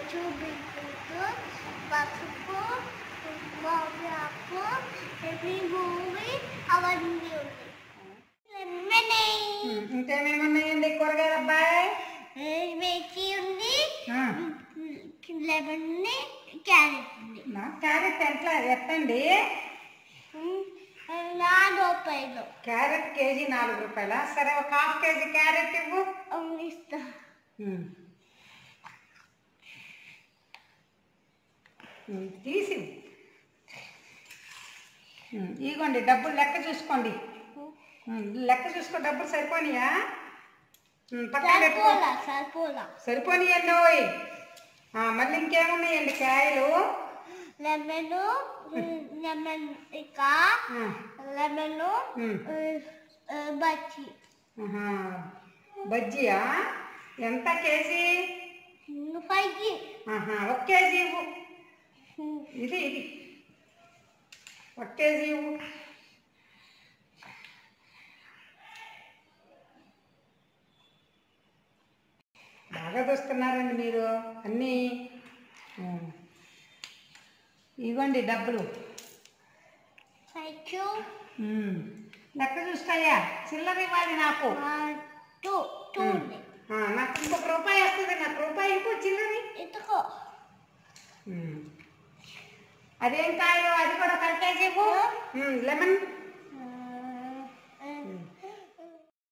చూపించు పసుపు మామిడాకు every movie అవన్నీ ఉన్నాయి. ఇంకేమేమి ఉన్నాయండి కూరగాయలు అబ్బాయి? వేచి ఉంది, లెమన్ ఉంది, క్యారెట్ ఉంది. క్యారెట్ ఎట్టండి? 4 రూపాయలు. క్యారెట్ కేజీ 4 రూపాయల. సరే ఒక ½ కేజీ క్యారెట్ ఇవ్వు. ఇస్తా. తీసి ఇగోండి డబ్బులు లెక్క చూసుకోండి. లెక్క చూసుకో, డబ్బులు సరిపోనియా? సరిపోనియండి. మళ్ళీ ఇంకేమున్నాయండి కాయలు? లెమన్ బజ్జీ. బజ్జియా ఎంత కేజీ? 5. 1 కేజీ ఇవ్వు. ఇది 1 కేజీ ఇవ్వు. బాగా దోస్తున్నారండి మీరు అన్నీ. ఇవ్వండి డబ్బులు. లెక్క చూస్తాయా? చిల్లర ఇవ్వాలి నాకు. నాకు ఇంకొక రూపాయి వస్తుంది. నాకు రూపాయి ఇంకో చిల్లరి ఎత్తుకో. అదేం కాయలు? అది కూడా 1 కేజీ ఇవ్వు. లెమన్